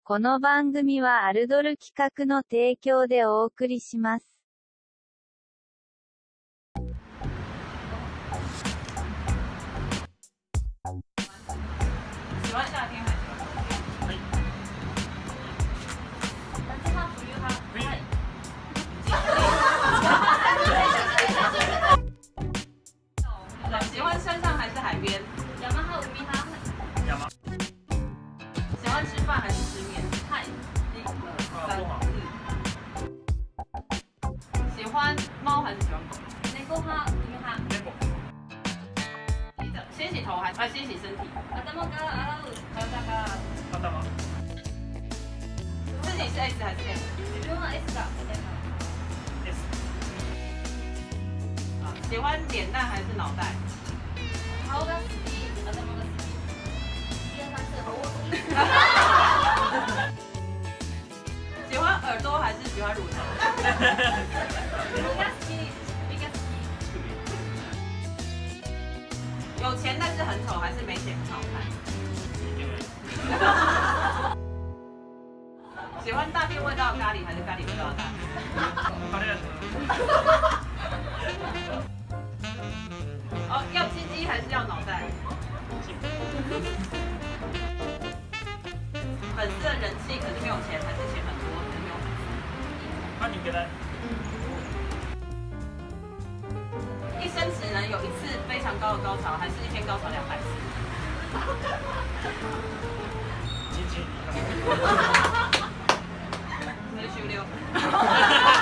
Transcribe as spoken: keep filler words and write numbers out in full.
この番組はアルドル企画の提供でお送りします。 喜欢夏天还是喜欢冬天？はい。夏派、冬派。はい。喜欢山上还是海边？山派、海派。山。喜欢吃饭还是吃面？はい。一、二、三、四。喜欢猫还是喜欢狗？猫派、犬派。猫。先洗头还是先洗身体？頭から洗う。体から。頭。自己是 S 还是 M？ 自分は S だ。S。啊，喜欢脸蛋还是脑袋？顔が好き、頭が好き。第二三次和我。喜欢耳朵还是喜欢乳头？乳が好き、首が好き。有钱但是很丑，还是没钱很好看？喜欢大便味道的咖喱还是咖喱味道的大便？哦，要鸡鸡还是要脑袋？粉丝的人气可是没有钱，还是钱很多，可是没有粉丝？那你给他。一生只能有一次非常高的高潮，还是一天高潮两百次？七七。那就休六。